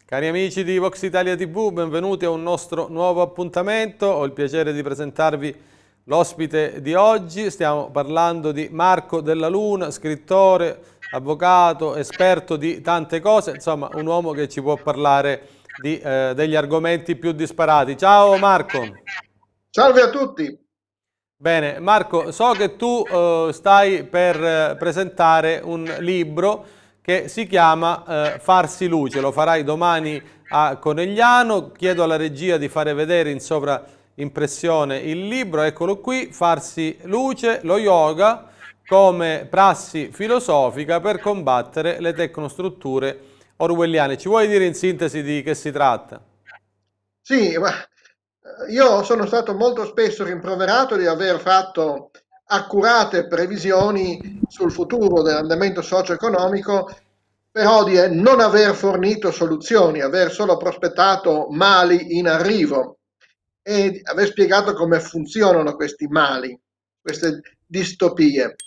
Cari amici di Vox Italia TV, benvenuti a un nostro nuovo appuntamento. Ho il piacere di presentarvi l'ospite di oggi. Stiamo parlando di Marco Della Luna, scrittore, avvocato, esperto di tante cose, insomma un uomo che ci può parlare degli argomenti più disparati. Ciao Marco! Salve a tutti. Bene, Marco, so che tu stai per presentare un libro che si chiama Farsi luce, lo farai domani a Conegliano. Chiedo alla regia di fare vedere in sovraimpressione il libro, eccolo qui, Farsi luce, lo yoga come prassi filosofica per combattere le tecnostrutture orwelliane. Ci vuoi dire in sintesi di che si tratta? Sì, ma io sono stato molto spesso rimproverato di aver fatto accurate previsioni sul futuro dell'andamento socio-economico, però di non aver fornito soluzioni, aver solo prospettato mali in arrivo e di aver spiegato come funzionano questi mali, queste distopie.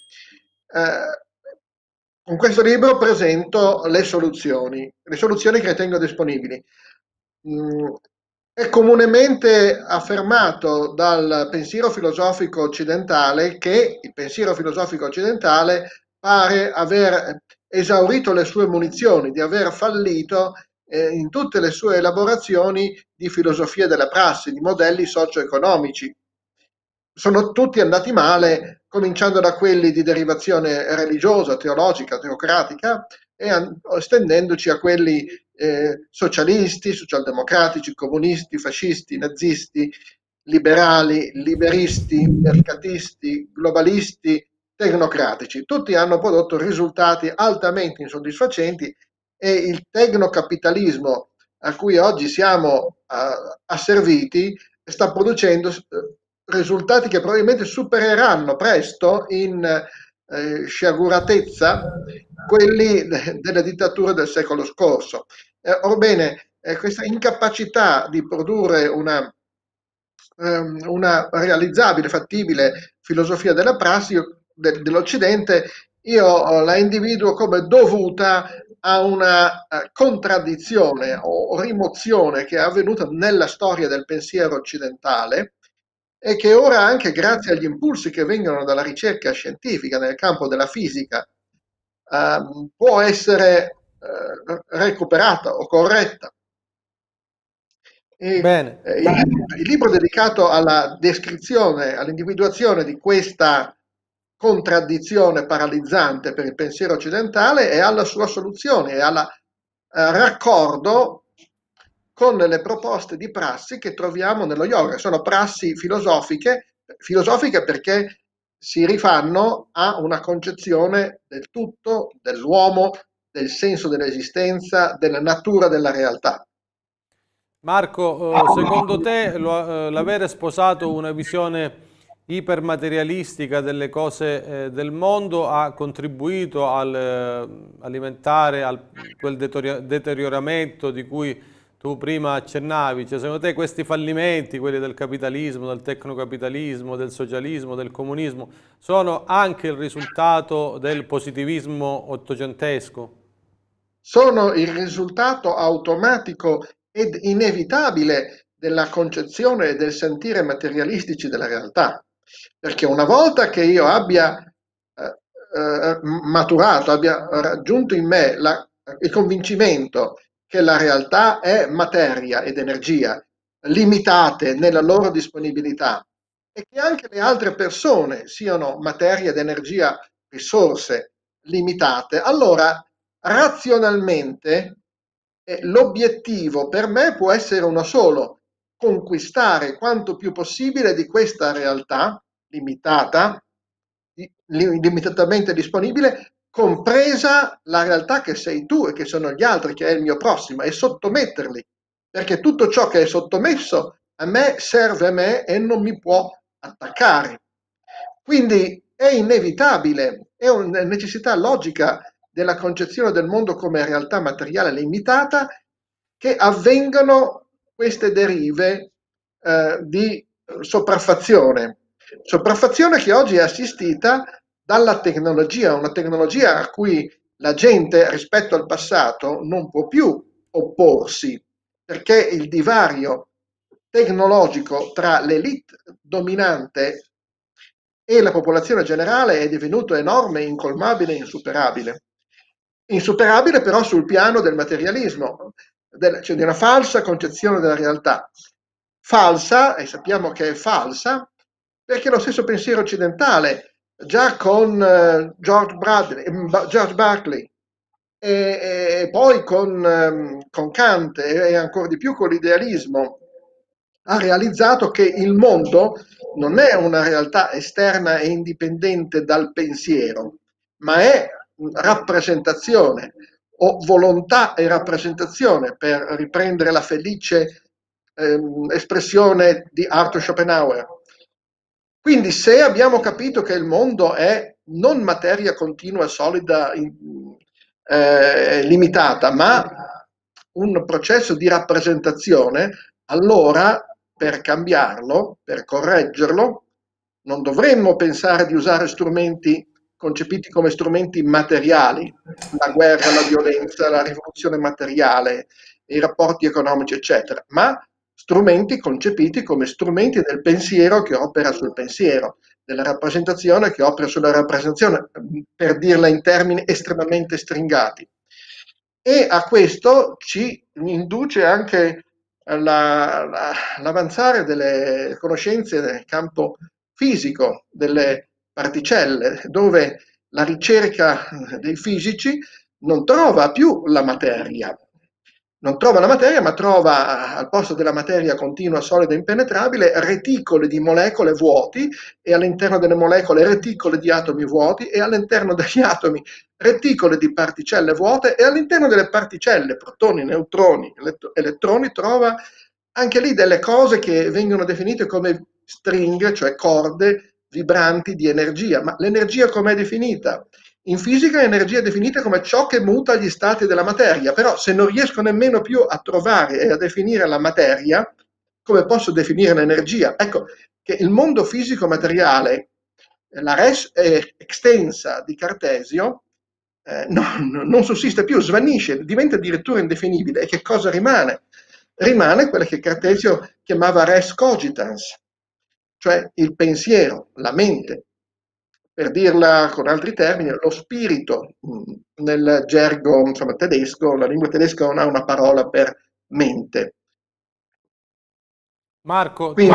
Con questo libro presento le soluzioni che ritengo disponibili. Mm, È comunemente affermato dal pensiero filosofico occidentale che il pensiero filosofico occidentale pare aver esaurito le sue munizioni, di aver fallito in tutte le sue elaborazioni di filosofia della prassi, di modelli socio-economici. Sono tutti andati male, cominciando da quelli di derivazione religiosa, teologica, teocratica, e estendendoci a quelli socialisti, socialdemocratici, comunisti, fascisti, nazisti, liberali, liberisti, mercatisti, globalisti, tecnocratici. Tutti hanno prodotto risultati altamente insoddisfacenti e il tecnocapitalismo a cui oggi siamo asserviti sta producendo risultati che probabilmente supereranno presto in sciaguratezza quelli delle dittature del secolo scorso. Orbene, questa incapacità di produrre una realizzabile, fattibile filosofia della prassi dell'Occidente, io la individuo come dovuta a una contraddizione o rimozione che è avvenuta nella storia del pensiero occidentale e che ora, anche grazie agli impulsi che vengono dalla ricerca scientifica nel campo della fisica, può essere recuperata o corretta. Bene. Il libro dedicato alla descrizione, all'individuazione di questa contraddizione paralizzante per il pensiero occidentale e alla sua soluzione e al raccordo con le proposte di prassi che troviamo nello yoga. Sono prassi filosofiche perché si rifanno a una concezione del tutto, dell'uomo, del senso dell'esistenza, della natura della realtà. Marco, secondo te l'avere sposato una visione ipermaterialistica delle cose del mondo ha contribuito al alimentare quel deterioramento di cui tu prima accennavi? Cioè, secondo te questi fallimenti, quelli del capitalismo, del tecnocapitalismo, del socialismo, del comunismo, sono anche il risultato del positivismo ottocentesco? Sono il risultato automatico ed inevitabile della concezione e del sentire materialistici della realtà. Perché una volta che io abbia maturato, abbia raggiunto in me il convincimento che la realtà è materia ed energia, limitate nella loro disponibilità, e che anche le altre persone siano materia ed energia, risorse limitate, allora razionalmente l'obiettivo per me può essere uno solo: conquistare quanto più possibile di questa realtà limitata, limitatamente disponibile, compresa la realtà che sei tu e che sono gli altri, che è il mio prossimo, e sottometterli, perché tutto ciò che è sottomesso a me serve a me e non mi può attaccare. Quindi è inevitabile, è una necessità logica della concezione del mondo come realtà materiale limitata che avvengano queste derive di sopraffazione. Sopraffazione che oggi è assistita dalla tecnologia, una tecnologia a cui la gente rispetto al passato non può più opporsi, perché il divario tecnologico tra l'elite dominante e la popolazione generale è divenuto enorme, incolmabile, insuperabile. Insuperabile però sul piano del materialismo, cioè di una falsa concezione della realtà. Falsa, e sappiamo che è falsa, perché lo stesso pensiero occidentale, già con George Berkeley, e poi con Kant e ancora di più con l'idealismo, ha realizzato che il mondo non è una realtà esterna e indipendente dal pensiero, ma è rappresentazione o volontà e rappresentazione, per riprendere la felice espressione di Arthur Schopenhauer. Quindi se abbiamo capito che il mondo è non materia continua, solida, limitata, ma un processo di rappresentazione, allora per cambiarlo, per correggerlo, non dovremmo pensare di usare strumenti concepiti come strumenti materiali, la guerra, la violenza, la rivoluzione materiale, i rapporti economici, eccetera, ma strumenti concepiti come strumenti del pensiero che opera sul pensiero, della rappresentazione che opera sulla rappresentazione, per dirla in termini estremamente stringati. E a questo ci induce anche l'avanzare delle conoscenze nel campo fisico delle particelle, dove la ricerca dei fisici non trova più la materia, non trova la materia, ma trova al posto della materia continua, solida, impenetrabile, reticoli di molecole vuoti e all'interno delle molecole reticoli di atomi vuoti e all'interno degli atomi reticoli di particelle vuote e all'interno delle particelle, protoni, neutroni, elettroni, trova anche lì delle cose che vengono definite come stringhe, cioè corde vibranti di energia. Ma l'energia com'è definita? In fisica l'energia è definita come ciò che muta gli stati della materia, però se non riesco nemmeno più a trovare e a definire la materia, come posso definire l'energia? Ecco che il mondo fisico materiale, la res extensa di Cartesio, non sussiste più, svanisce, diventa addirittura indefinibile. E che cosa rimane? Rimane quella che Cartesio chiamava res cogitans, cioè il pensiero, la mente, per dirla con altri termini, lo spirito. Nel gergo, insomma, tedesco, la lingua tedesca non ha una parola per mente. Marco, Quindi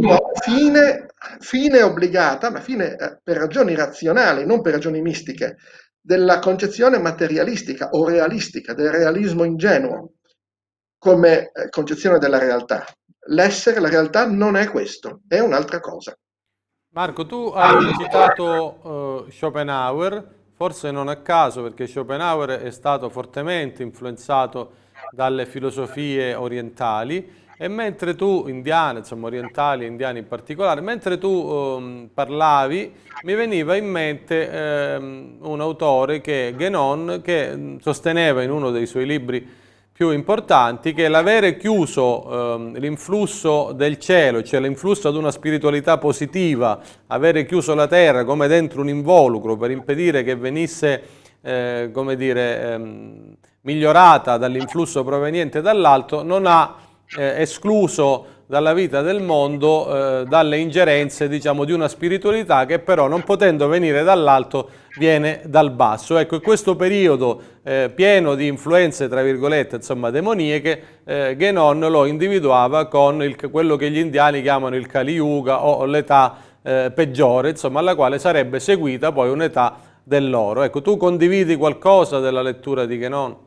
fine obbligata, ma fine per ragioni razionali, non per ragioni mistiche, della concezione materialistica o realistica, del realismo ingenuo come concezione della realtà. L'essere, la realtà non è questo, è un'altra cosa. Marco, tu hai citato Schopenhauer, forse non a caso perché Schopenhauer è stato fortemente influenzato dalle filosofie orientali e mentre tu, indiane, insomma orientali e indiani in particolare, mentre tu parlavi mi veniva in mente un autore che è Guénon che sosteneva in uno dei suoi libri più importanti che l'avere chiuso l'influsso del cielo, cioè l'influsso ad una spiritualità positiva, avere chiuso la terra come dentro un involucro per impedire che venisse, come dire, migliorata dall'influsso proveniente dall'alto, non ha escluso dalla vita del mondo dalle ingerenze, diciamo, di una spiritualità che però non potendo venire dall'alto viene dal basso. Ecco, in questo periodo pieno di influenze, tra virgolette, insomma, demoniache, Guénon lo individuava con quello che gli indiani chiamano il Kali Yuga o l'età peggiore, insomma, alla quale sarebbe seguita poi un'età dell'oro. Ecco, tu condividi qualcosa della lettura di Guénon?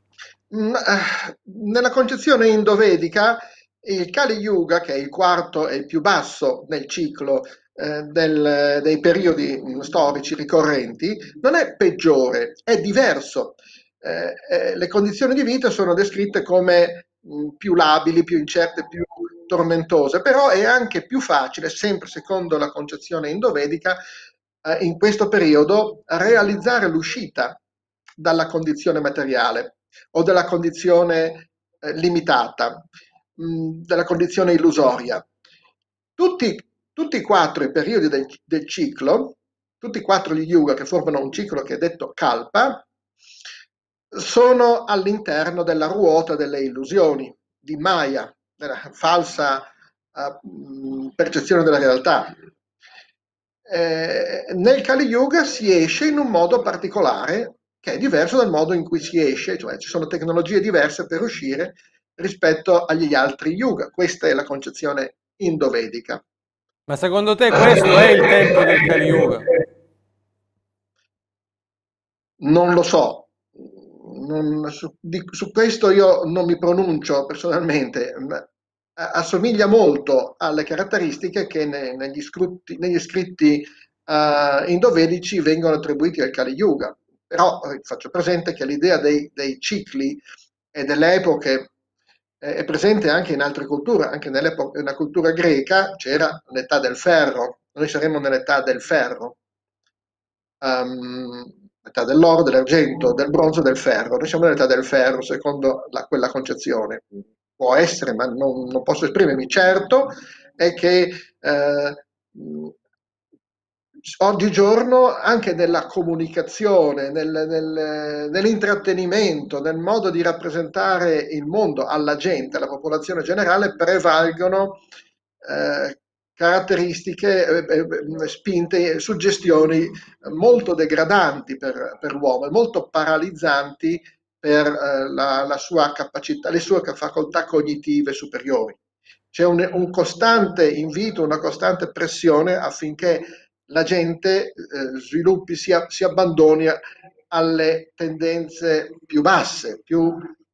Nella concezione indovedica, il Kali Yuga, che è il quarto e il più basso nel ciclo dei periodi storici ricorrenti, non è peggiore, è diverso. Le condizioni di vita sono descritte come più labili, più incerte, più tormentose, però è anche più facile, sempre secondo la concezione indovedica, in questo periodo realizzare l'uscita dalla condizione materiale o della condizione limitata, della condizione illusoria. Tutti, tutti e quattro i periodi del ciclo, tutti e quattro gli yuga che formano un ciclo che è detto kalpa, sono all'interno della ruota delle illusioni di Maya, della falsa percezione della realtà. Nel Kali Yuga si esce in un modo particolare che è diverso dal modo in cui si esce, cioè ci sono tecnologie diverse per uscire rispetto agli altri yuga. Questa è la concezione indovedica. Ma secondo te questo è il tempo del Kali Yuga? Non lo so, su questo io non mi pronuncio personalmente, ma assomiglia molto alle caratteristiche che negli scritti indovedici vengono attribuiti al Kali Yuga. Però faccio presente che l'idea dei cicli e delle epoche è presente anche in altre culture, anche nella cultura greca c'era l'età del ferro, noi saremmo nell'età del ferro, l'età dell'oro, dell'argento, del bronzo e del ferro. Noi siamo nell'età del ferro, secondo quella concezione. Può essere, ma non posso esprimermi. Certo è che oggigiorno anche nella comunicazione, nell'intrattenimento, nel modo di rappresentare il mondo alla gente, alla popolazione generale, prevalgono caratteristiche, spinte, suggestioni molto degradanti per l'uomo e molto paralizzanti per la sua capacità, le sue facoltà cognitive superiori. C'è un costante invito, una costante pressione affinché la gente sviluppi, si abbandoni alle tendenze più basse, più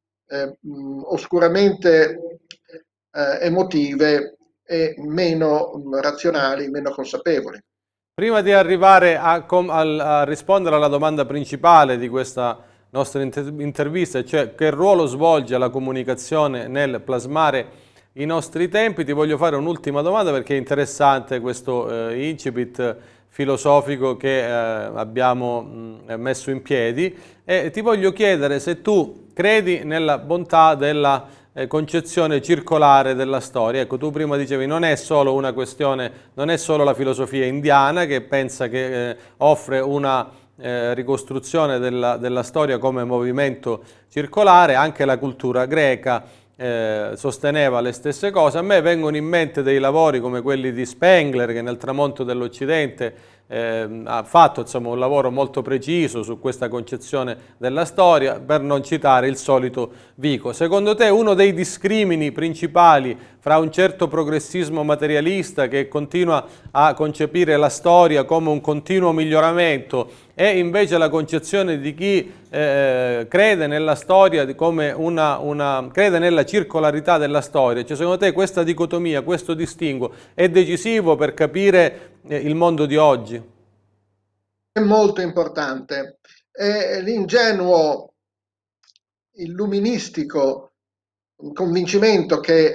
oscuramente emotive e meno razionali, meno consapevoli. Prima di arrivare a rispondere alla domanda principale di questa nostra intervista, cioè che ruolo svolge la comunicazione nel plasmare i nostri tempi, ti voglio fare un'ultima domanda perché è interessante questo incipit filosofico che abbiamo messo in piedi e ti voglio chiedere se tu credi nella bontà della concezione circolare della storia. Ecco, tu prima dicevi non è solo una questione, non è solo la filosofia indiana che pensa che offre una ricostruzione della storia come movimento circolare, anche la cultura greca sosteneva le stesse cose. A me vengono in mente dei lavori come quelli di Spengler che nel tramonto dell'Occidente ha fatto insomma, un lavoro molto preciso su questa concezione della storia, per non citare il solito Vico. Secondo te uno dei discrimini principali fra un certo progressismo materialista che continua a concepire la storia come un continuo miglioramento e invece la concezione di chi crede nella storia come crede nella circolarità della storia, cioè secondo te questa dicotomia, questo distinguo è decisivo per capire il mondo di oggi? È molto importante. L'ingenuo illuministico convincimento che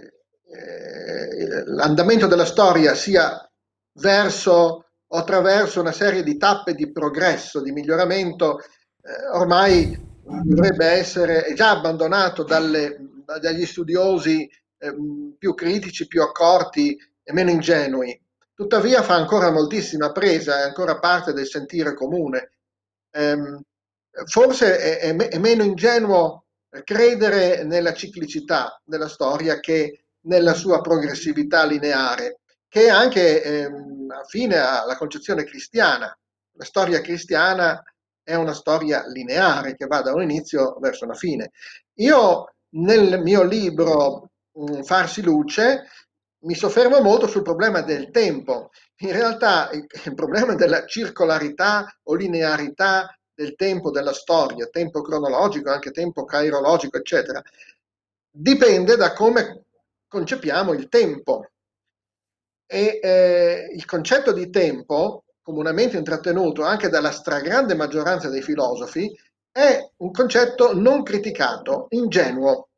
l'andamento della storia sia verso o attraverso una serie di tappe di progresso, di miglioramento, ormai dovrebbe essere è già abbandonato dagli studiosi più critici, più accorti e meno ingenui. Tuttavia fa ancora moltissima presa, è ancora parte del sentire comune. Ehm, Forse è meno ingenuo credere nella ciclicità della storia che nella sua progressività lineare, che è anche affine alla concezione cristiana. La storia cristiana è una storia lineare che va da un inizio verso una fine. Io nel mio libro Farsi luce mi soffermo molto sul problema del tempo. In realtà il problema della circolarità o linearità del tempo della storia, tempo cronologico, anche tempo cairologico, eccetera, dipende da come concepiamo il tempo. E il concetto di tempo, comunemente intrattenuto anche dalla stragrande maggioranza dei filosofi, è un concetto non criticato, ingenuo.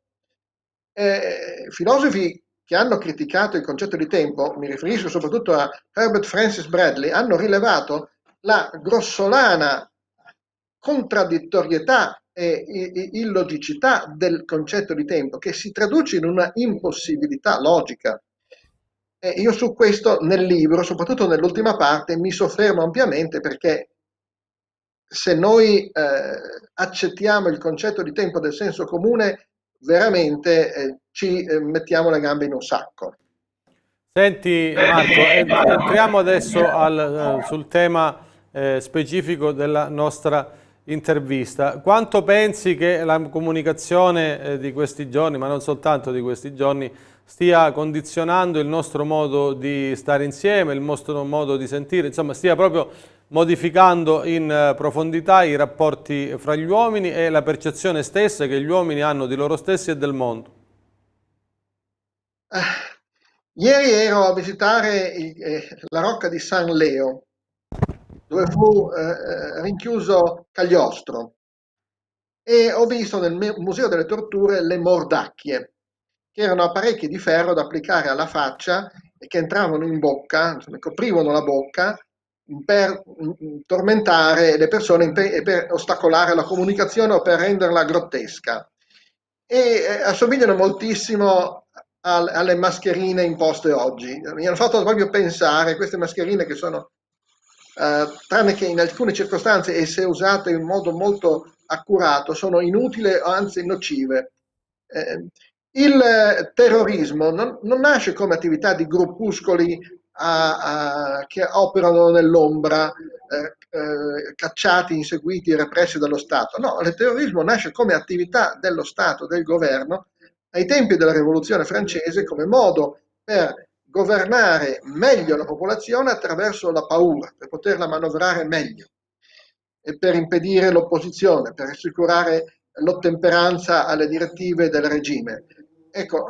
Filosofi che hanno criticato il concetto di tempo, mi riferisco soprattutto a Herbert Francis Bradley, hanno rilevato la grossolana contraddittorietà e illogicità del concetto di tempo che si traduce in una impossibilità logica. E io su questo nel libro, soprattutto nell'ultima parte, mi soffermo ampiamente perché se noi accettiamo il concetto di tempo del senso comune, veramente ci mettiamo le gambe in un sacco. Senti Marco, entriamo adesso sul tema specifico della nostra intervista. Quanto pensi che la comunicazione di questi giorni, ma non soltanto di questi giorni, stia condizionando il nostro modo di stare insieme, il nostro modo di sentire, insomma stia proprio modificando in profondità i rapporti fra gli uomini e la percezione stessa che gli uomini hanno di loro stessi e del mondo? Ieri ero a visitare la rocca di San Leo, dove fu rinchiuso Cagliostro, e ho visto nel Museo delle Torture le mordacchie, che erano apparecchi di ferro da applicare alla faccia e che entravano in bocca, insomma, coprivano la bocca per tormentare le persone e per ostacolare la comunicazione o per renderla grottesca. E assomigliano moltissimo alle mascherine imposte oggi. Mi hanno fatto proprio pensare, queste mascherine che sono, tranne che in alcune circostanze e se usate in modo molto accurato, sono inutili o anzi nocive. Il terrorismo non nasce come attività di gruppuscoli che operano nell'ombra, cacciati, inseguiti e repressi dallo Stato. No, il terrorismo nasce come attività dello Stato, del governo, ai tempi della Rivoluzione francese, come modo per governare meglio la popolazione attraverso la paura, per poterla manovrare meglio e per impedire l'opposizione, per assicurare l'ottemperanza alle direttive del regime. Ecco,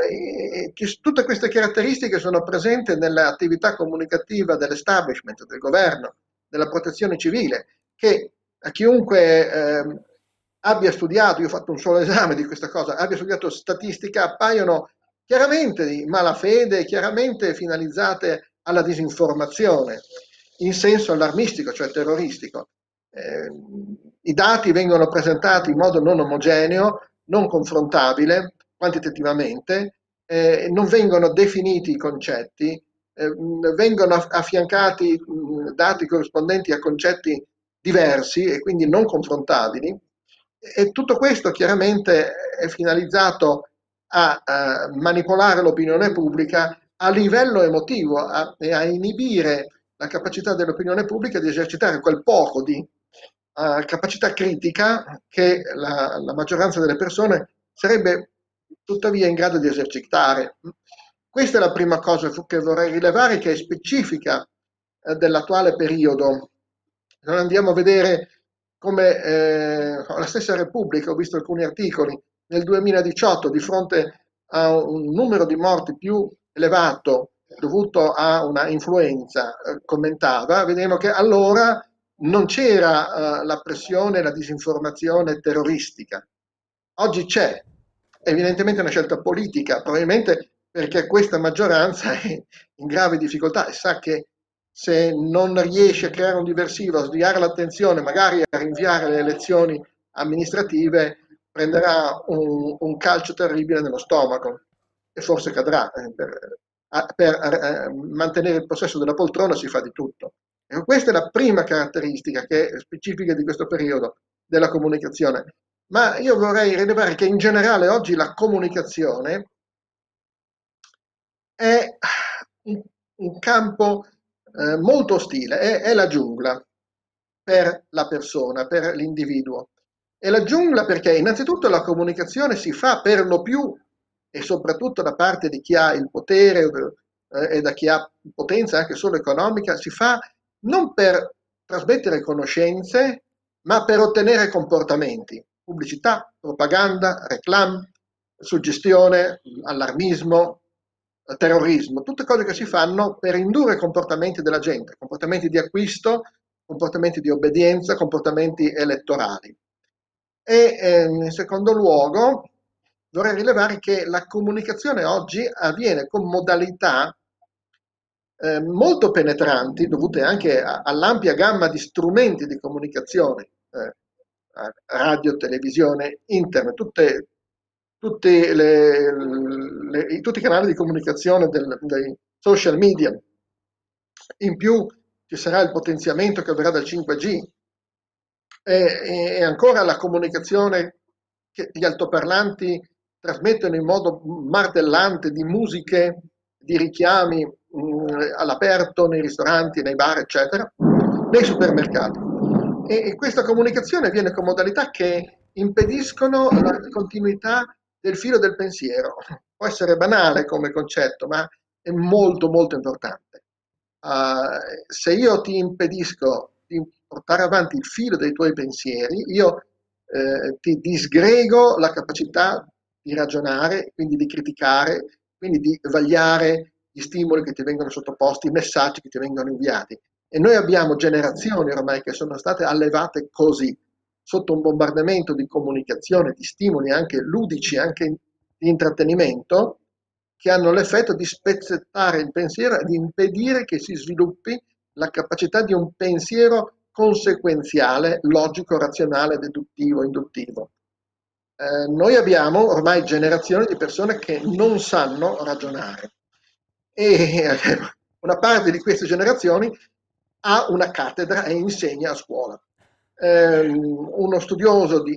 tutte queste caratteristiche sono presenti nell'attività comunicativa dell'establishment, del governo, della protezione civile, che a chiunque abbia studiato, io ho fatto un solo esame di questa cosa, abbia studiato statistica, appaiono chiaramente di malafede, chiaramente finalizzate alla disinformazione, in senso allarmistico, cioè terroristico. I dati vengono presentati in modo non omogeneo, non confrontabile quantitativamente, non vengono definiti i concetti, vengono affiancati dati corrispondenti a concetti diversi e quindi non confrontabili, e tutto questo chiaramente è finalizzato a manipolare l'opinione pubblica a livello emotivo e a inibire la capacità dell'opinione pubblica di esercitare quel poco di capacità critica che la maggioranza delle persone sarebbe tuttavia in grado di esercitare. Questa è la prima cosa che vorrei rilevare, che è specifica dell'attuale periodo. Non andiamo a vedere come la stessa Repubblica, ho visto alcuni articoli, nel 2018 di fronte a un numero di morti più elevato dovuto a una influenza, commentava, vedevamo che allora non c'era la pressione e la disinformazione terroristica. Oggi c'è, evidentemente è una scelta politica, probabilmente perché questa maggioranza è in grave difficoltà e sa che se non riesce a creare un diversivo, a sviare l'attenzione, magari a rinviare le elezioni amministrative, prenderà un calcio terribile nello stomaco e forse cadrà. Per mantenere il possesso della poltrona si fa di tutto. E questa è la prima caratteristica che è specifica di questo periodo della comunicazione. Ma io vorrei rilevare che in generale oggi la comunicazione è un campo molto ostile, è la giungla per la persona, per l'individuo. È la giungla perché innanzitutto la comunicazione si fa per lo più e soprattutto da parte di chi ha il potere e da chi ha potenza anche solo economica, si fa non per trasmettere conoscenze, ma per ottenere comportamenti, pubblicità, propaganda, reclame, suggestione, allarmismo, terrorismo, tutte cose che si fanno per indurre comportamenti della gente, comportamenti di acquisto, comportamenti di obbedienza, comportamenti elettorali. E in secondo luogo vorrei rilevare che la comunicazione oggi avviene con modalità molto penetranti, dovute anche all'ampia gamma di strumenti di comunicazione, radio, televisione, internet, tutti i canali di comunicazione dei social media. In più ci sarà il potenziamento che avverrà dal 5G, E ancora la comunicazione che gli altoparlanti trasmettono in modo martellante di musiche, di richiami all'aperto, nei ristoranti, nei bar, eccetera, nei supermercati. E questa comunicazione avviene con modalità che impediscono la continuità del filo del pensiero. Può essere banale come concetto, ma è molto molto importante. Se io ti impedisco di portare avanti il filo dei tuoi pensieri, io ti disgrego la capacità di ragionare, quindi di criticare, quindi di vagliare gli stimoli che ti vengono sottoposti, i messaggi che ti vengono inviati. E noi abbiamo generazioni ormai che sono state allevate così, sotto un bombardamento di comunicazione, di stimoli anche ludici, anche di intrattenimento, che hanno l'effetto di spezzettare il pensiero e di impedire che si sviluppi la capacità di un pensiero conseguenziale, logico, razionale, deduttivo, induttivo. Noi abbiamo ormai generazioni di persone che non sanno ragionare e una parte di queste generazioni ha una cattedra e insegna a scuola. Uno studioso di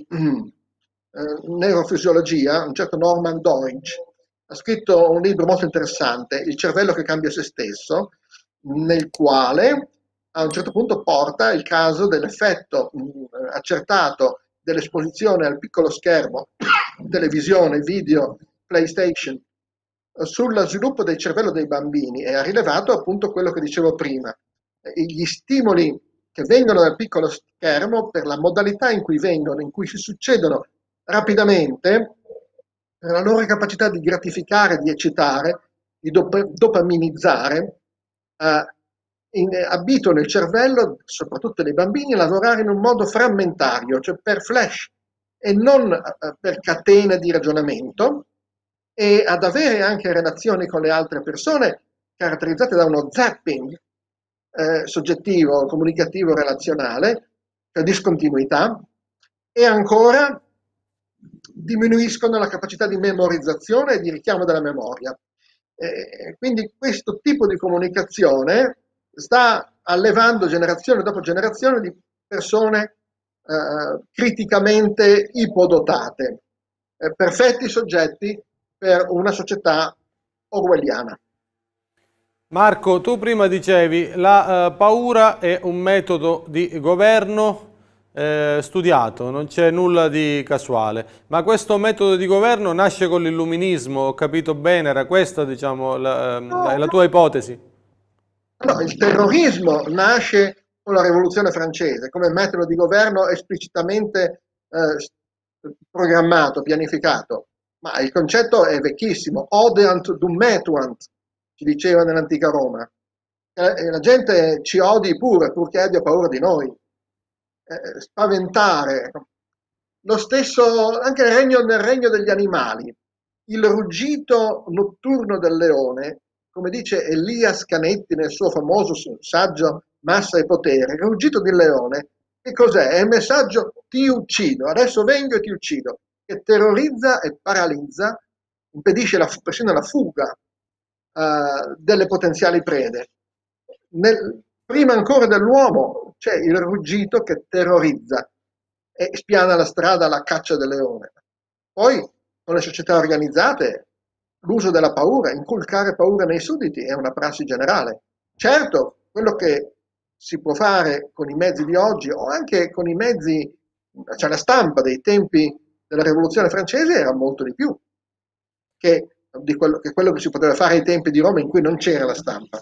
neurofisiologia, un certo Norman Doidge, ha scritto un libro molto interessante, Il cervello che cambia se stesso, nel quale a un certo punto porta il caso dell'effetto accertato dell'esposizione al piccolo schermo, televisione, video, PlayStation, sullo sviluppo del cervello dei bambini e ha rilevato appunto quello che dicevo prima. Gli stimoli che vengono dal piccolo schermo, per la modalità in cui vengono, in cui si succedono rapidamente, per la loro capacità di gratificare, di eccitare, di dopaminizzare, abituano il cervello, soprattutto nei bambini, a lavorare in un modo frammentario, cioè per flash e non per catene di ragionamento, e ad avere anche relazioni con le altre persone caratterizzate da uno zapping soggettivo, comunicativo, relazionale, per discontinuità, e ancora diminuiscono la capacità di memorizzazione e di richiamo della memoria. Quindi questo tipo di comunicazione sta allevando generazione dopo generazione di persone criticamente ipodotate, perfetti soggetti per una società orwelliana. Marco, tu prima dicevi la paura è un metodo di governo studiato, non c'è nulla di casuale, ma questo metodo di governo nasce con l'illuminismo, ho capito bene, era questa diciamo la tua ipotesi? No, il terrorismo nasce con la Rivoluzione francese come metodo di governo esplicitamente programmato, pianificato, ma il concetto è vecchissimo. Odiant dum metuant, si diceva nell'antica Roma. La gente ci odi pure, purché abbia paura di noi. Spaventare. Lo stesso anche nel regno degli animali. Il ruggito notturno del leone, come dice Elias Canetti nel suo famoso saggio Massa e Potere, il ruggito del leone, che cos'è? È il messaggio ti uccido, adesso vengo e ti uccido, che terrorizza e paralizza, impedisce persino la fuga delle potenziali prede. Prima ancora dell'uomo c'è il ruggito che terrorizza e spiana la strada alla caccia del leone. Poi, con le società organizzate, l'uso della paura, inculcare paura nei sudditi è una prassi generale. Certo, quello che si può fare con i mezzi di oggi o anche con i mezzi, cioè la stampa dei tempi della Rivoluzione francese era molto di più che quello che si poteva fare ai tempi di Roma in cui non c'era la stampa.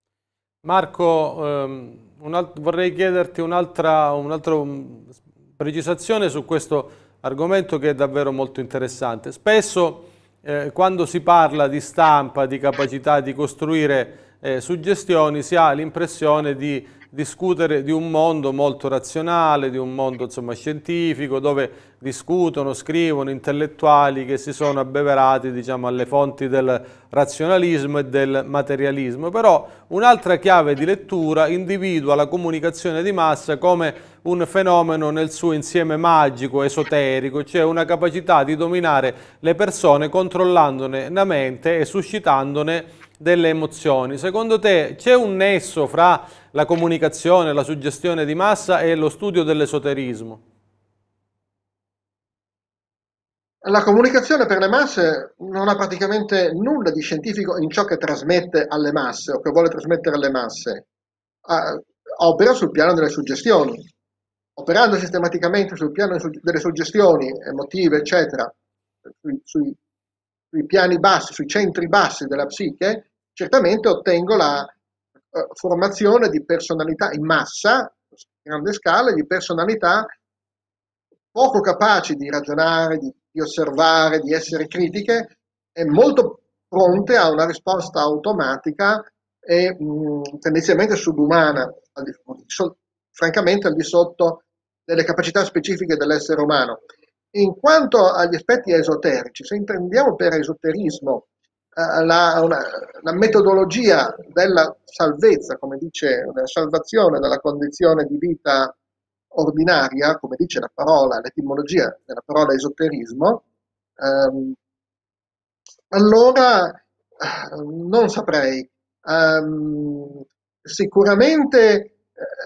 Marco, vorrei chiederti un'altra precisazione su questo argomento che è davvero molto interessante. Spesso quando si parla di stampa, di capacità di costruire suggestioni, si ha l'impressione di discutere di un mondo molto razionale, di un mondo insomma scientifico, dove discutono, scrivono intellettuali che si sono abbeverati diciamo alle fonti del razionalismo e del materialismo. Però un'altra chiave di lettura individua la comunicazione di massa come un fenomeno nel suo insieme magico, esoterico, cioè una capacità di dominare le persone controllandone la mente e suscitandone delle emozioni. Secondo te c'è un nesso fra la comunicazione, la suggestione di massa e lo studio dell'esoterismo? La comunicazione per le masse non ha praticamente nulla di scientifico in ciò che trasmette alle masse o che vuole trasmettere alle masse. Ah, opera sul piano delle suggestioni. Operando sistematicamente sul piano delle suggestioni emotive, eccetera, sui piani bassi, sui centri bassi della psiche, certamente ottengo la formazione di personalità in massa, a grande scala, di personalità poco capaci di ragionare, di osservare, di essere critiche e molto pronte a una risposta automatica e tendenzialmente subumana, francamente al di sotto delle capacità specifiche dell'essere umano. In quanto agli aspetti esoterici, se intendiamo per esoterismo la metodologia della salvezza, come dice, della salvazione dalla condizione di vita ordinaria, come dice la parola, l'etimologia della parola esoterismo, ehm, allora non saprei. Sicuramente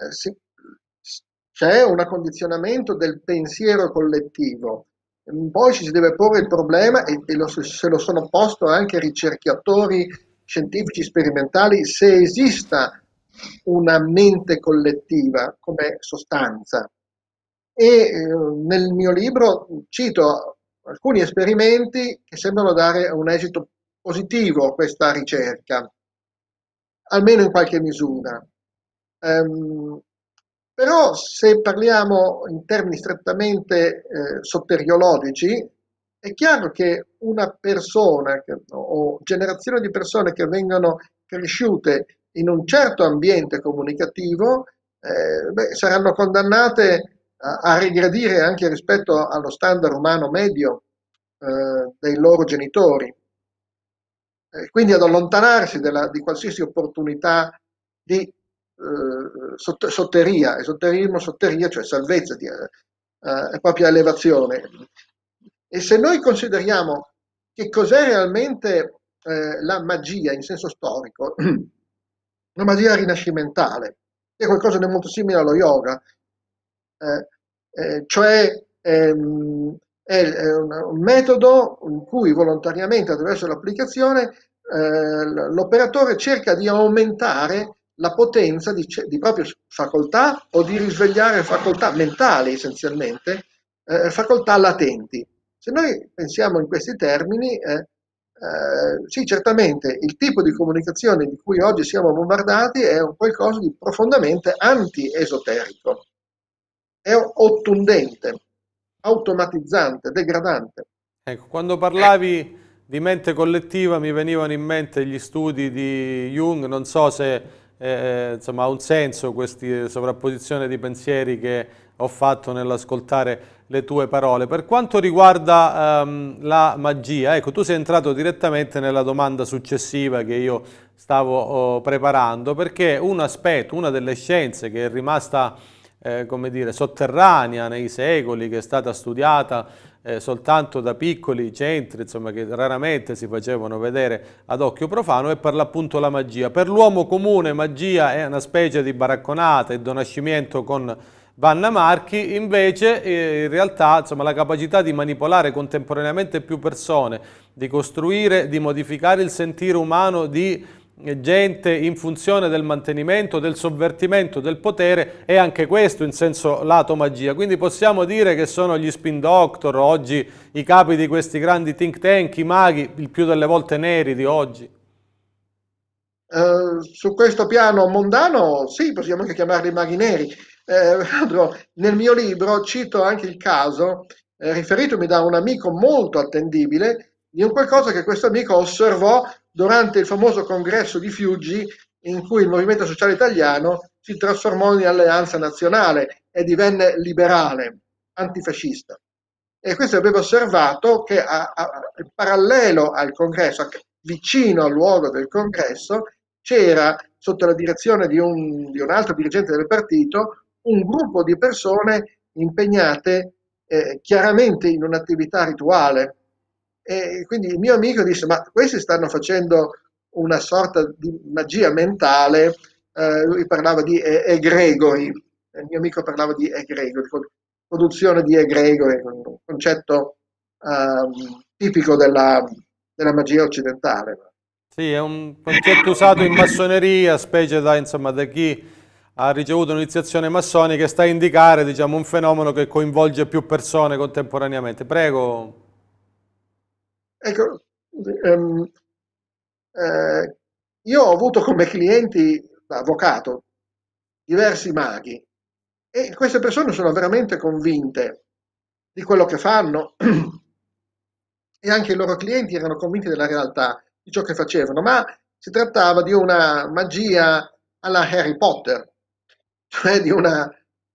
c'è un condizionamento del pensiero collettivo. Poi ci si deve porre il problema, se lo sono posto anche ricercatori scientifici sperimentali, se esista una mente collettiva come sostanza. Nel mio libro cito alcuni esperimenti che sembrano dare un esito positivo a questa ricerca, almeno in qualche misura. Ehm, Però se parliamo in termini strettamente sotteriologici, è chiaro che una persona o generazioni di persone che vengono cresciute in un certo ambiente comunicativo saranno condannate a regredire anche rispetto allo standard umano medio dei loro genitori, quindi ad allontanarsi di qualsiasi opportunità di sotteria, esoterismo, sotteria, cioè salvezza, propria elevazione. E se noi consideriamo che cos'è realmente la magia in senso storico, la magia rinascimentale, che è qualcosa di molto simile allo yoga, cioè è un metodo in cui volontariamente attraverso l'applicazione l'operatore cerca di aumentare la potenza di proprie facoltà o di risvegliare facoltà mentali essenzialmente, facoltà latenti. Se noi pensiamo in questi termini, sì, certamente il tipo di comunicazione di cui oggi siamo bombardati è un qualcosa di profondamente anti-esoterico, è ottundente, automatizzante, degradante. Ecco, quando parlavi di mente collettiva mi venivano in mente gli studi di Jung, non so se insomma, ha un senso questa sovrapposizione di pensieri che ho fatto nell'ascoltare le tue parole. Per quanto riguarda la magia, ecco, tu sei entrato direttamente nella domanda successiva che io stavo preparando, perché un aspetto, una delle scienze che è rimasta come dire, sotterranea nei secoli, che è stata studiata soltanto da piccoli centri, insomma, che raramente si facevano vedere ad occhio profano, è per l'appunto la magia. Per l'uomo comune magia è una specie di baracconata e do nascimento con Vanna Marchi, invece in realtà insomma, la capacità di manipolare contemporaneamente più persone, di costruire, di modificare il sentire umano di gente in funzione del mantenimento, del sovvertimento del potere, è anche questo in senso lato magia. Quindi possiamo dire che sono gli spin doctor oggi, i capi di questi grandi think tank, i maghi, il più delle volte neri di oggi. Su questo piano mondano, sì, possiamo anche chiamarli maghi neri. Nel mio libro cito anche il caso, riferitomi da un amico molto attendibile, di un qualcosa che questo amico osservò durante il famoso congresso di Fiuggi, in cui il Movimento Sociale Italiano si trasformò in alleanza nazionale e divenne liberale, antifascista. E questo aveva osservato che parallelo al congresso, vicino al luogo del congresso, c'era, sotto la direzione di un altro dirigente del partito, un gruppo di persone impegnate chiaramente in un'attività rituale. E quindi il mio amico disse: Ma questi stanno facendo una sorta di magia mentale. Lui parlava di egregori, il mio amico parlava di egregori, produzione di egregori, un concetto tipico della magia occidentale. Sì, è un concetto usato in massoneria, specie da, insomma, da chi ha ricevuto un'iniziazione massonica e sta a indicare, diciamo, un fenomeno che coinvolge più persone contemporaneamente. Prego. Ecco, ehm, io ho avuto come clienti, da avvocato, diversi maghi e queste persone sono veramente convinte di quello che fanno e anche i loro clienti erano convinti della realtà di ciò che facevano, ma si trattava di una magia alla Harry Potter, cioè di una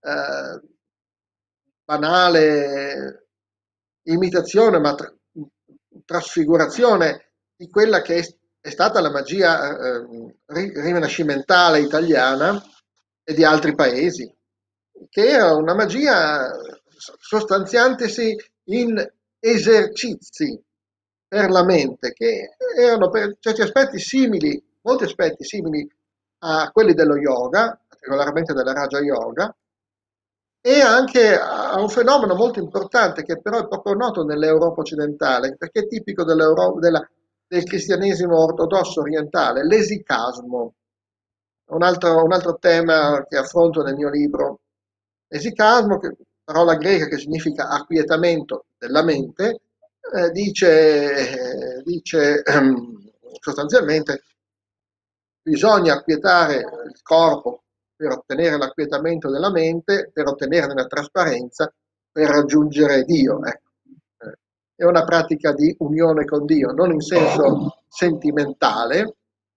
banale imitazione, ma trasfigurazione di quella che è stata la magia rinascimentale italiana e di altri paesi, che era una magia sostanziantesi in esercizi per la mente, che erano per certi aspetti simili, molti aspetti simili a quelli dello yoga, particolarmente della Raja Yoga, e anche a un fenomeno molto importante che però è poco noto nell'Europa occidentale, perché è tipico del cristianesimo ortodosso orientale, l'esicasmo, un altro tema che affronto nel mio libro. Esicasmo, che parola greca che significa acquietamento della mente, dice sostanzialmente bisogna acquietare il corpo per ottenere l'acquietamento della mente, per ottenerne la trasparenza, per raggiungere Dio. Ecco. È una pratica di unione con Dio, non in senso sentimentale,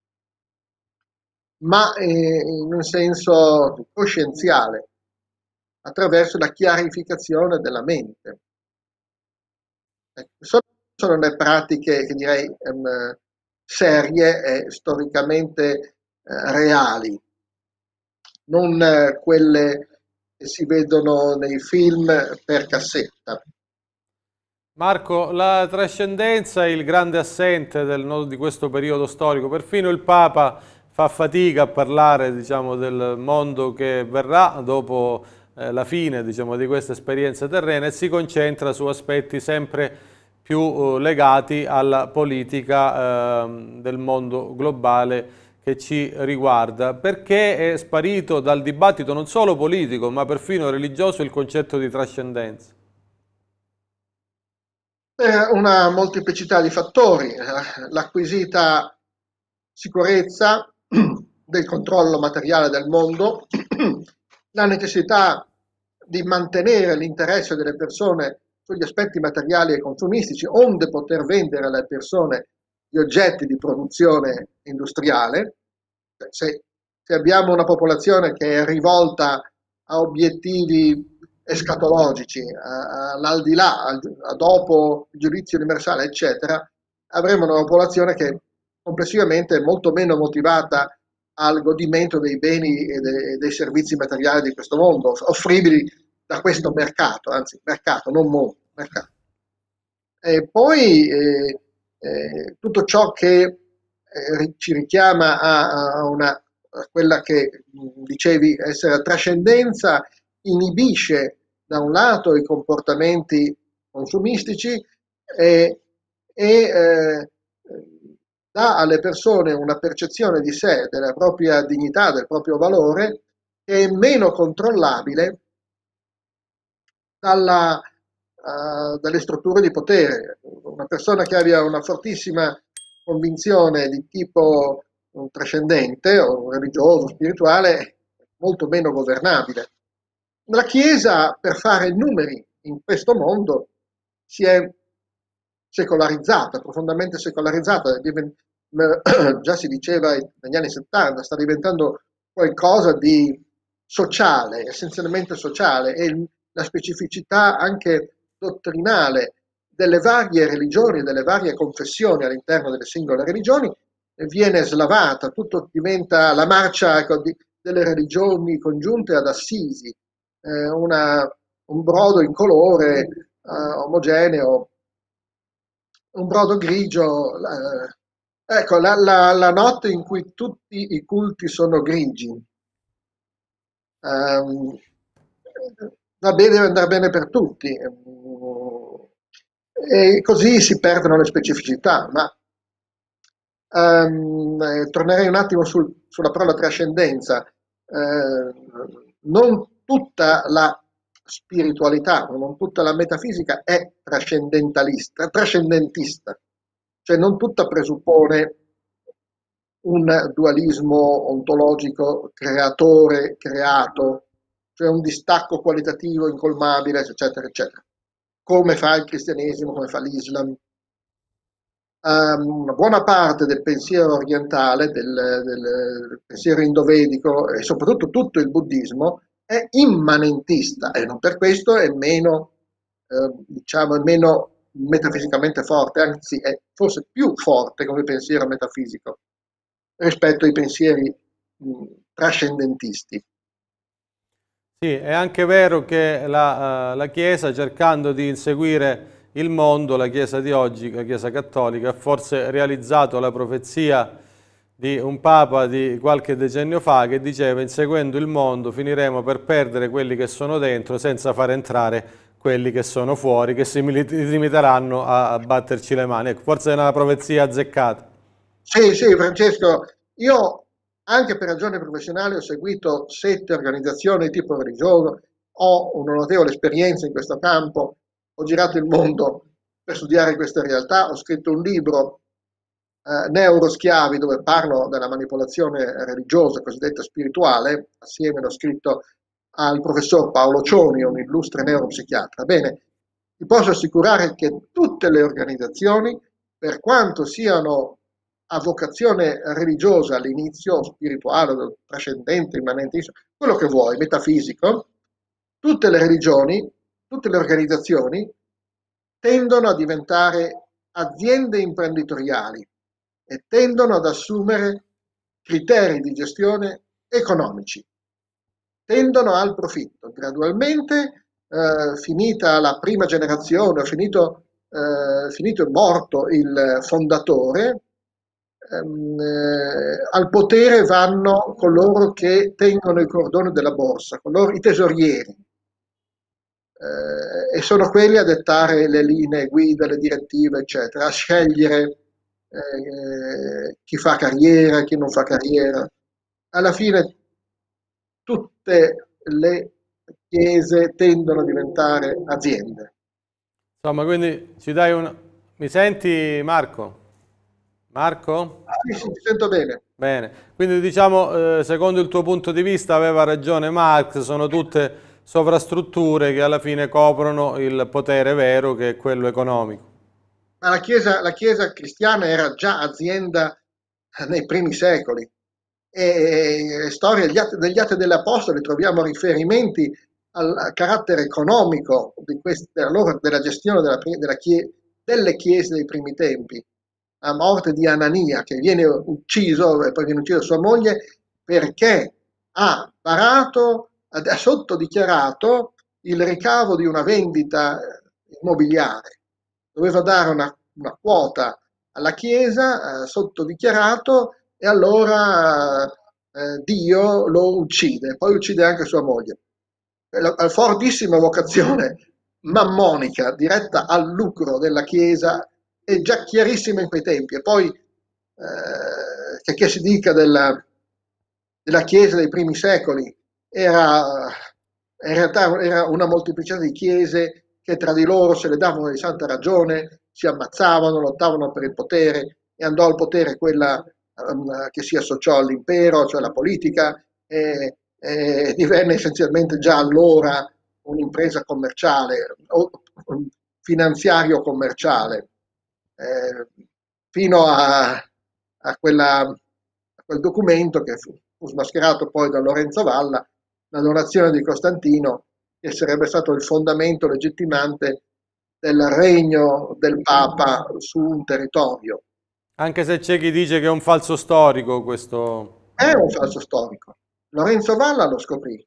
ma in un senso coscienziale, attraverso la chiarificazione della mente. Ecco, sono le pratiche che direi serie e storicamente reali, non quelle che si vedono nei film per cassetta. Marco, la trascendenza è il grande assente di questo periodo storico. Perfino il Papa fa fatica a parlare, diciamo, del mondo che verrà dopo la fine, diciamo, di questa esperienza terrena e si concentra su aspetti sempre più legati alla politica del mondo globale che ci riguarda. Perché è sparito dal dibattito non solo politico, ma perfino religioso il concetto di trascendenza? Per una molteplicità di fattori, l'acquisita sicurezza del controllo materiale del mondo, la necessità di mantenere l'interesse delle persone sugli aspetti materiali e consumistici, onde poter vendere alle persone gli oggetti di produzione industriale. Se abbiamo una popolazione che è rivolta a obiettivi escatologici, all'aldilà, a dopo il giudizio universale, eccetera, avremo una popolazione che complessivamente è molto meno motivata al godimento dei beni e dei servizi materiali di questo mondo, offribili da questo mercato, anzi mercato, non mondo, mercato. E poi tutto ciò che ci richiama a quella che dicevi essere trascendenza inibisce da un lato i comportamenti consumistici e dà alle persone una percezione di sé, della propria dignità, del proprio valore, che è meno controllabile dalle strutture di potere. Una persona che abbia una fortissima convinzione di tipo trascendente o religioso, spirituale, è molto meno governabile. La Chiesa, per fare numeri in questo mondo, si è secolarizzata, profondamente secolarizzata, già si diceva negli anni 70, sta diventando qualcosa di sociale, essenzialmente sociale, e la specificità anche dottrinale delle varie religioni, delle varie confessioni all'interno delle singole religioni viene slavata, tutto diventa la marcia, ecco, delle religioni congiunte ad Assisi, un brodo incolore, omogeneo, un brodo grigio Ecco, la notte in cui tutti i culti sono grigi, ehm, va bene, deve andare bene per tutti, e così si perdono le specificità, ma tornerei un attimo sulla parola trascendenza. Non tutta la spiritualità, non tutta la metafisica è trascendentalista, trascendentista, cioè non tutta presuppone un dualismo ontologico creatore-creato, cioè un distacco qualitativo incolmabile, eccetera, eccetera, come fa il cristianesimo, come fa l'Islam. Una buona parte del pensiero orientale, del pensiero indovedico e soprattutto tutto il buddismo è immanentista e non per questo è meno, diciamo, è meno metafisicamente forte, anzi è forse più forte come pensiero metafisico rispetto ai pensieri trascendentisti. Sì, è anche vero che la Chiesa, cercando di inseguire il mondo, la Chiesa di oggi, la Chiesa cattolica, ha forse realizzato la profezia di un Papa di qualche decennio fa che diceva: inseguendo il mondo finiremo per perdere quelli che sono dentro senza far entrare quelli che sono fuori, che si limiteranno a batterci le mani. Ecco, forse è una profezia azzeccata. Sì, sì, Francesco, io anche per ragioni professionali ho seguito 7 organizzazioni di tipo religioso, ho una notevole esperienza in questo campo, ho girato il mondo per studiare queste realtà, ho scritto un libro, Neuroschiavi, dove parlo della manipolazione religiosa, cosiddetta spirituale, assieme l'ho scritto al professor Paolo Cioni, un illustre neuropsichiatra. Bene, ti posso assicurare che tutte le organizzazioni, per quanto siano a vocazione religiosa all'inizio, spirituale, trascendente, immanente, quello che vuoi, metafisico, tutte le religioni, tutte le organizzazioni tendono a diventare aziende imprenditoriali e tendono ad assumere criteri di gestione economici, tendono al profitto. Gradualmente, finita la prima generazione, finito e morto il fondatore, al potere vanno coloro che tengono il cordone della borsa, coloro, i tesorieri, e sono quelli a dettare le linee guida, le direttive, eccetera, a scegliere chi fa carriera, chi non fa carriera. Alla fine tutte le chiese tendono a diventare aziende. Insomma, quindi ci dai un... Mi senti, Marco? Marco? Sì, sì, ti sento bene. Bene, quindi diciamo, secondo il tuo punto di vista aveva ragione Marx, sono tutte sovrastrutture che alla fine coprono il potere vero che è quello economico. Ma la chiesa cristiana era già azienda nei primi secoli. E storia degli Atti degli Apostoli troviamo riferimenti al carattere economico di della gestione delle chiese dei primi tempi. La morte di Anania, che viene ucciso e poi viene uccisa sua moglie perché ha ha sottodichiarato il ricavo di una vendita immobiliare. Doveva dare una quota alla Chiesa, sottodichiarato, e allora Dio lo uccide, poi uccide anche sua moglie. La fortissima vocazione mammonica diretta al lucro della Chiesa è già chiarissima in quei tempi. E poi che si dica della Chiesa dei primi secoli, era, in realtà era una molteplicità di chiese che tra di loro se le davano di santa ragione, si ammazzavano, lottavano per il potere, e andò al potere quella che si associò all'impero, cioè la politica, e divenne essenzialmente già allora un'impresa commerciale, o finanziario-commerciale, eh, fino a quel documento che fu smascherato poi da Lorenzo Valla, la donazione di Costantino, che sarebbe stato il fondamento legittimante del regno del Papa su un territorio. Anche se c'è chi dice che è un falso storico questo... È un falso storico. Lorenzo Valla lo scoprì.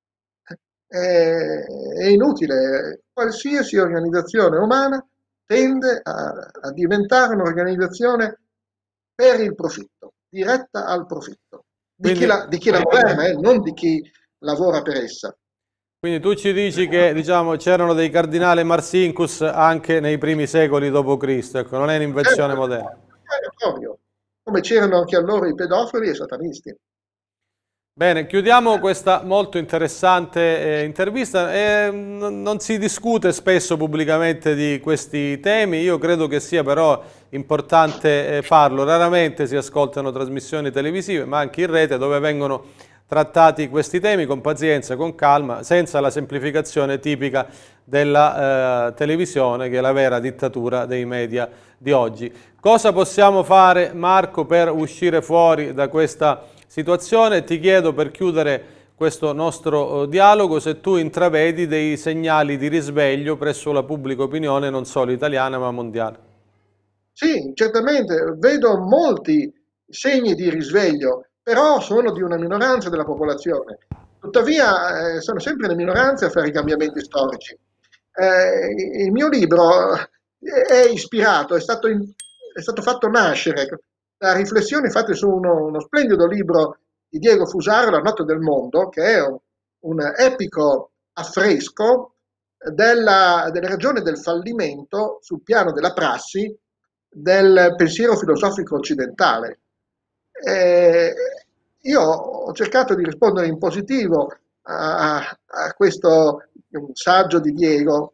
È inutile, qualsiasi organizzazione umana tende a diventare un'organizzazione per il profitto, diretta al profitto, Quindi, di chi la governa, non di chi lavora per essa. quindi tu ci dici che diciamo, c'erano dei cardinali Marcinkus anche nei primi secoli d.C., ecco, non è un'invenzione moderna. Proprio, come c'erano anche allora i pedofili e i satanisti. Bene, chiudiamo questa molto interessante intervista. Non si discute spesso pubblicamente di questi temi, io credo che sia però importante farlo. Raramente si ascoltano trasmissioni televisive, ma anche in rete, dove vengono trattati questi temi con pazienza, con calma, senza la semplificazione tipica della televisione, che è la vera dittatura dei media di oggi. Cosa possiamo fare, Marco, per uscire fuori da questa situazione? Ti chiedo, per chiudere questo nostro dialogo, se tu intravedi dei segnali di risveglio presso la pubblica opinione non solo italiana ma mondiale. Sì, certamente, vedo molti segni di risveglio, però sono di una minoranza della popolazione. Tuttavia, sono sempre le minoranze a fare i cambiamenti storici. Il mio libro è ispirato, è stato fatto nascere da riflessioni fatte su uno splendido libro di Diego Fusaro, La notte del mondo, che è un epico affresco delle ragioni del fallimento sul piano della prassi del pensiero filosofico occidentale. Eh, io ho cercato di rispondere in positivo a questo saggio di Diego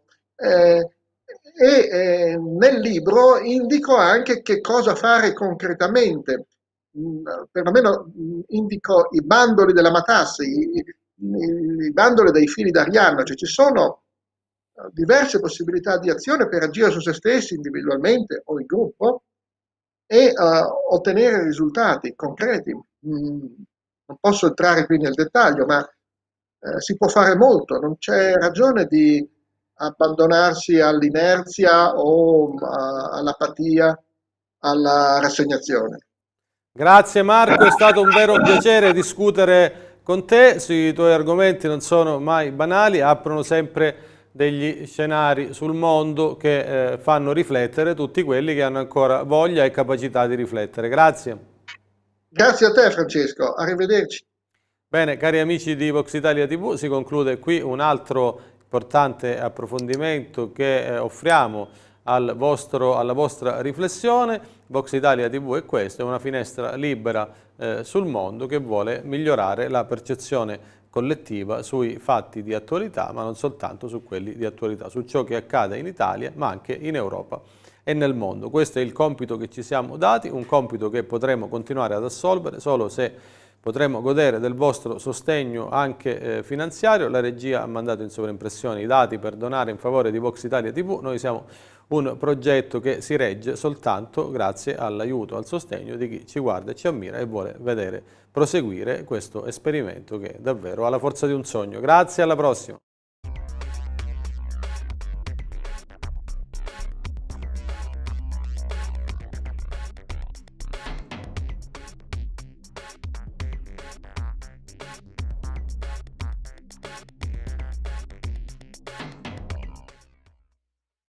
nel libro indico anche che cosa fare concretamente. Perlomeno indico i bandoli della matassa, i bandoli dei fili d'Arianna, cioè ci sono diverse possibilità di azione per agire su se stessi individualmente o in gruppo e ottenere risultati concreti. Non posso entrare qui nel dettaglio, ma si può fare molto, non c'è ragione di abbandonarsi all'inerzia o all'apatia, alla rassegnazione. Grazie Marco, è stato un vero piacere discutere con te. Sui tuoi argomenti non sono mai banali, aprono sempre degli scenari sul mondo che fanno riflettere tutti quelli che hanno ancora voglia e capacità di riflettere. Grazie. Grazie a te Francesco, arrivederci. Bene, cari amici di Vox Italia TV, si conclude qui un altro importante approfondimento che offriamo alla vostra riflessione. Vox Italia TV è questo, è una finestra libera sul mondo che vuole migliorare la percezione collettiva sui fatti di attualità, ma non soltanto su quelli di attualità, su ciò che accade in Italia, ma anche in Europa e nel mondo. Questo è il compito che ci siamo dati, un compito che potremo continuare ad assolvere solo se potremo godere del vostro sostegno anche finanziario. La regia ha mandato in sovraimpressione i dati per donare in favore di Vox Italia TV. Noi siamo un progetto che si regge soltanto grazie all'aiuto, al sostegno di chi ci guarda e ci ammira e vuole vedere proseguire questo esperimento che davvero ha la forza di un sogno. Grazie, alla prossima.